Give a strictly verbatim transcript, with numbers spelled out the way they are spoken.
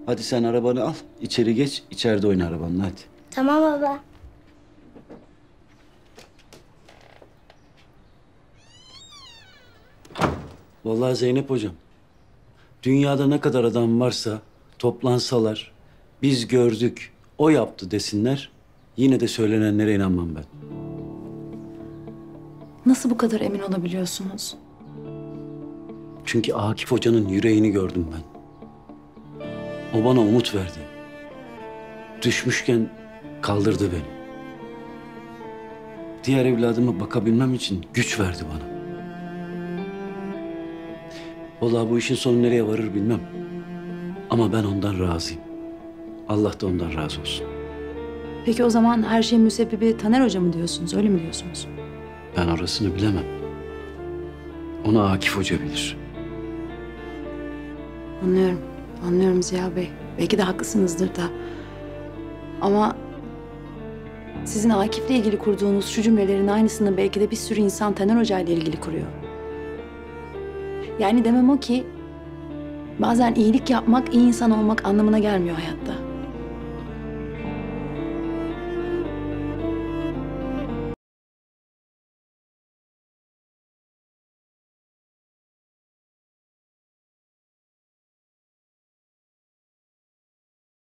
Hadi sen arabanı al, içeri geç, içeride oyna arabanla hadi. Tamam baba. Vallahi Zeynep hocam, dünyada ne kadar adam varsa toplansalar, biz gördük, o yaptı desinler, yine de söylenenlere inanmam ben. Nasıl bu kadar emin olabiliyorsunuz? Çünkü Akif Hoca'nın yüreğini gördüm ben. O bana umut verdi. Düşmüşken kaldırdı beni. Diğer evladıma bakabilmem için güç verdi bana. Vallahi bu işin sonu nereye varır bilmem. Ama ben ondan razıyım. Allah da ondan razı olsun. Peki o zaman her şeyin müsebbibi Taner Hoca mı diyorsunuz, öyle mi diyorsunuz? Ben orasını bilemem. Onu Akif Hoca bilir. Anlıyorum, anlıyorum Ziya Bey. Belki de haklısınızdır da. Ama sizin Akif'le ilgili kurduğunuz şu cümlelerin aynısını belki de bir sürü insan Taner Hoca ile ilgili kuruyor. Yani demem o ki bazen iyilik yapmak iyi insan olmak anlamına gelmiyor hayatta.